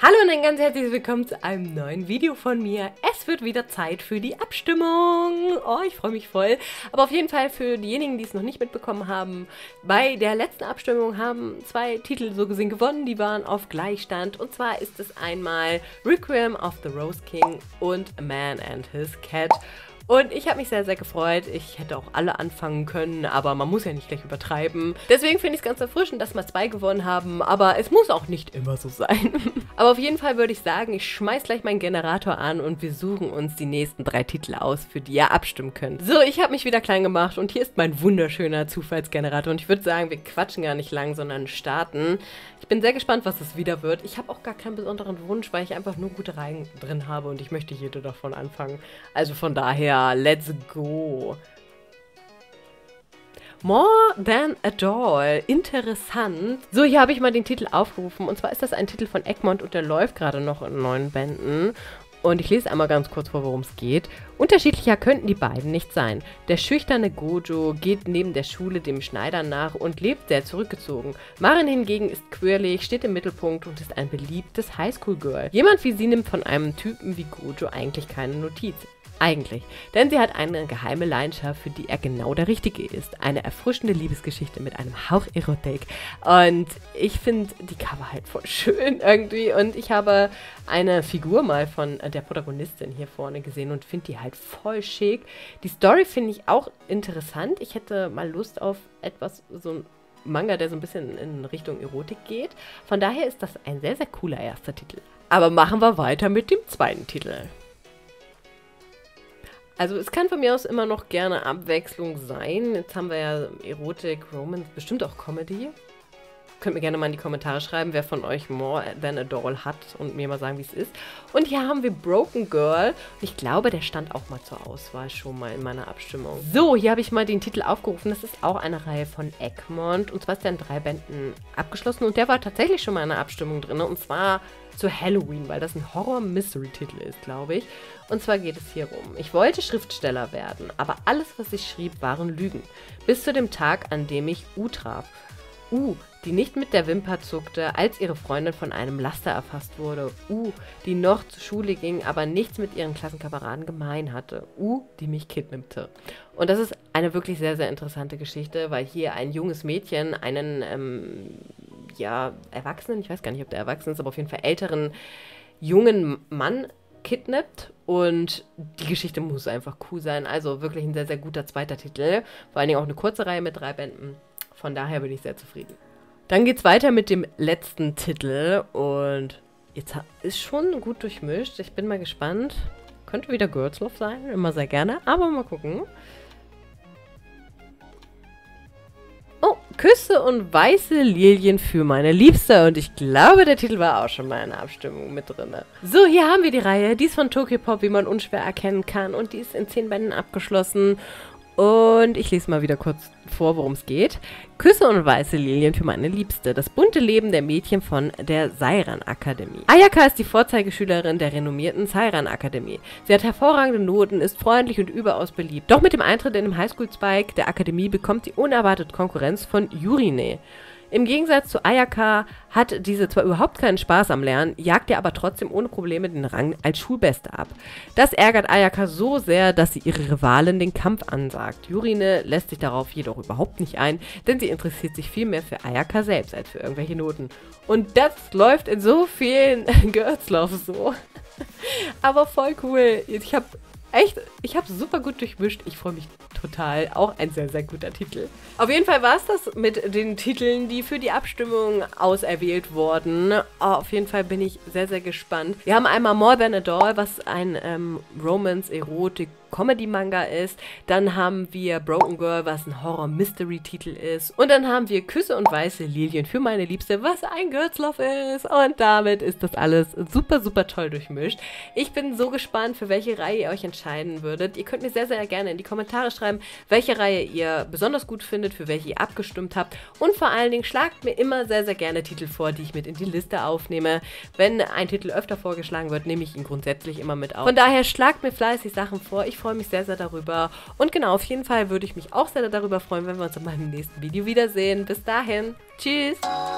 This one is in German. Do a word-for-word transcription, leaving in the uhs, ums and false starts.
Hallo und ein ganz herzliches Willkommen zu einem neuen Video von mir. Es wird wieder Zeit für die Abstimmung. Oh, ich freue mich voll. Aber auf jeden Fall für diejenigen, die es noch nicht mitbekommen haben, bei der letzten Abstimmung haben zwei Titel so gesehen gewonnen. Die waren auf Gleichstand. Und zwar ist es einmal Requiem of the Rose King und A Man and His Cat. Und ich habe mich sehr, sehr gefreut. Ich hätte auch alle anfangen können, aber man muss ja nicht gleich übertreiben. Deswegen finde ich es ganz erfrischend, dass mal zwei gewonnen haben, aber es muss auch nicht immer so sein. Aber auf jeden Fall würde ich sagen, ich schmeiß gleich meinen Generator an und wir suchen uns die nächsten drei Titel aus, für die ihr abstimmen könnt. So, ich habe mich wieder klein gemacht und hier ist mein wunderschöner Zufallsgenerator. Und ich würde sagen, wir quatschen gar nicht lang, sondern starten. Ich bin sehr gespannt, was es wieder wird. Ich habe auch gar keinen besonderen Wunsch, weil ich einfach nur gute Reihen drin habe und ich möchte jede davon anfangen. Also von daher, let's go. More Than a Doll. Interessant. So, hier habe ich mal den Titel aufgerufen. Und zwar ist das ein Titel von Egmont und der läuft gerade noch in neun Bänden. Und ich lese einmal ganz kurz vor, worum es geht. Unterschiedlicher könnten die beiden nicht sein. Der schüchterne Gojo geht neben der Schule dem Schneider nach und lebt sehr zurückgezogen. Marin hingegen ist quirlig, steht im Mittelpunkt und ist ein beliebtes Highschool-Girl. Jemand wie sie nimmt von einem Typen wie Gojo eigentlich keine Notiz. Eigentlich. Denn sie hat eine geheime Leidenschaft, für die er genau der Richtige ist. Eine erfrischende Liebesgeschichte mit einem Hauch Erotik. Und ich finde die Cover halt voll schön irgendwie. Und ich habe eine Figur mal von der Protagonistin hier vorne gesehen und finde die halt voll schick. Die Story finde ich auch interessant. Ich hätte mal Lust auf etwas, so ein Manga, der so ein bisschen in Richtung Erotik geht. Von daher ist das ein sehr, sehr cooler erster Titel. Aber machen wir weiter mit dem zweiten Titel. Also es kann von mir aus immer noch gerne Abwechslung sein. Jetzt haben wir ja Erotik, Romance, bestimmt auch Comedy. Könnt mir gerne mal in die Kommentare schreiben, wer von euch More Than a Doll hat und mir mal sagen, wie es ist. Und hier haben wir Broken Girl. Und ich glaube, der stand auch mal zur Auswahl schon mal in meiner Abstimmung. So, hier habe ich mal den Titel aufgerufen. Das ist auch eine Reihe von Egmont. Und zwar ist der in drei Bänden abgeschlossen. Und der war tatsächlich schon mal in einer Abstimmung drin. Und zwar zu Halloween, weil das ein Horror-Mystery-Titel ist, glaube ich. Und zwar geht es hier rum. Ich wollte Schriftsteller werden, aber alles, was ich schrieb, waren Lügen. Bis zu dem Tag, an dem ich U traf. U, die nicht mit der Wimper zuckte, als ihre Freundin von einem Laster erfasst wurde. U, die noch zur Schule ging, aber nichts mit ihren Klassenkameraden gemein hatte. U, die mich kidnappte. Und das ist eine wirklich sehr, sehr interessante Geschichte, weil hier ein junges Mädchen einen, ähm, ja, Erwachsenen, ich weiß gar nicht, ob der erwachsen ist, aber auf jeden Fall älteren, jungen Mann kidnappt. Und die Geschichte muss einfach cool sein. Also wirklich ein sehr, sehr guter zweiter Titel. Vor allen Dingen auch eine kurze Reihe mit drei Bänden. Von daher bin ich sehr zufrieden. Dann geht's weiter mit dem letzten Titel. Und jetzt ist schon gut durchmischt. Ich bin mal gespannt. Könnte wieder Girls Love sein. Immer sehr gerne. Aber mal gucken. Oh, Küsse und weiße Lilien für meine Liebste. Und ich glaube, der Titel war auch schon mal in der Abstimmung mit drin. So, hier haben wir die Reihe. Die ist von Tokyopop, wie man unschwer erkennen kann. Und die ist in zehn Bänden abgeschlossen. Und ich lese mal wieder kurz vor, worum es geht. Küsse und weiße Lilien für meine Liebste. Das bunte Leben der Mädchen von der Seiran Akademie. Ayaka ist die Vorzeigeschülerin der renommierten Seiran Akademie. Sie hat hervorragende Noten, ist freundlich und überaus beliebt. Doch mit dem Eintritt in den Highschool-Zweig der Akademie bekommt sie unerwartet Konkurrenz von Yurine. Im Gegensatz zu Ayaka hat diese zwar überhaupt keinen Spaß am Lernen, jagt ihr aber trotzdem ohne Probleme den Rang als Schulbeste ab. Das ärgert Ayaka so sehr, dass sie ihre Rivalin den Kampf ansagt. Yurine lässt sich darauf jedoch überhaupt nicht ein, denn sie interessiert sich viel mehr für Ayaka selbst als für irgendwelche Noten. Und das läuft in so vielen Girls Love so. Aber voll cool. Ich habe echt, ich habe super gut durchmischt. Ich freue mich total. Auch ein sehr, sehr guter Titel. Auf jeden Fall war es das mit den Titeln, die für die Abstimmung auserwählt wurden. Auf jeden Fall bin ich sehr, sehr gespannt. Wir haben einmal More Than a Doll, was ein ähm, Romance-Erotik Comedy-Manga ist. Dann haben wir Broken Girl, was ein Horror-Mystery-Titel ist. Und dann haben wir Küsse und weiße Lilien für meine Liebste, was ein Girls Love ist. Und damit ist das alles super, super toll durchmischt. Ich bin so gespannt, für welche Reihe ihr euch entscheiden würdet. Ihr könnt mir sehr, sehr gerne in die Kommentare schreiben, welche Reihe ihr besonders gut findet, für welche ihr abgestimmt habt. Und vor allen Dingen schlagt mir immer sehr, sehr gerne Titel vor, die ich mit in die Liste aufnehme. Wenn ein Titel öfter vorgeschlagen wird, nehme ich ihn grundsätzlich immer mit auf. Von daher schlagt mir fleißig Sachen vor. Ich freue mich sehr, sehr darüber. Und genau, auf jeden Fall würde ich mich auch sehr darüber freuen, wenn wir uns in meinem nächsten Video wiedersehen. Bis dahin. Tschüss!